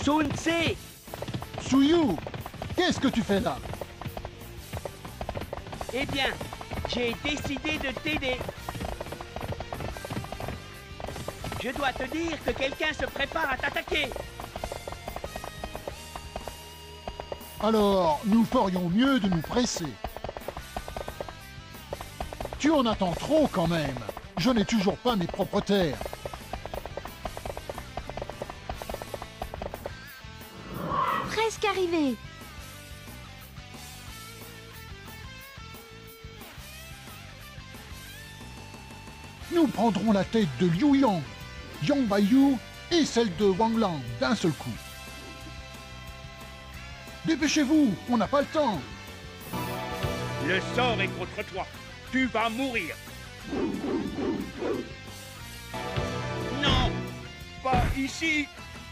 Sun Tse! Suyu, qu'est-ce que tu fais là? Eh bien, j'ai décidé de t'aider. Je dois te dire que quelqu'un se prépare à t'attaquer. Alors, nous ferions mieux de nous presser. Tu en attends trop quand même. Je n'ai toujours pas mes propres terres. Presque arrivé. Nous prendrons la tête de Liu Yang, Yang Baiyu et celle de Wang Lang d'un seul coup. Dépêchez-vous, on n'a pas le temps. Le sort est contre toi. Tu vas mourir. Non, pas ici.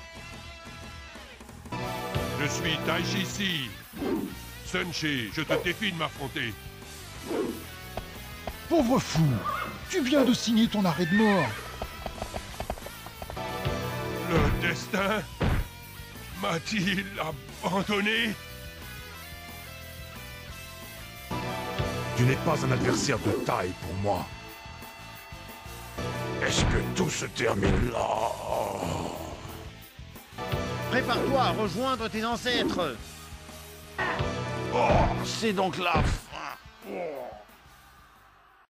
Je suis Taishi Si. Sun Shi, je te défie de m'affronter. Pauvre fou, tu viens de signer ton arrêt de mort. Le destin m'a-t-il abandonné? Tu n'es pas un adversaire de taille pour moi. Est-ce que tout se termine là? Prépare-toi à rejoindre tes ancêtres. Oh, c'est donc la fin. Oh.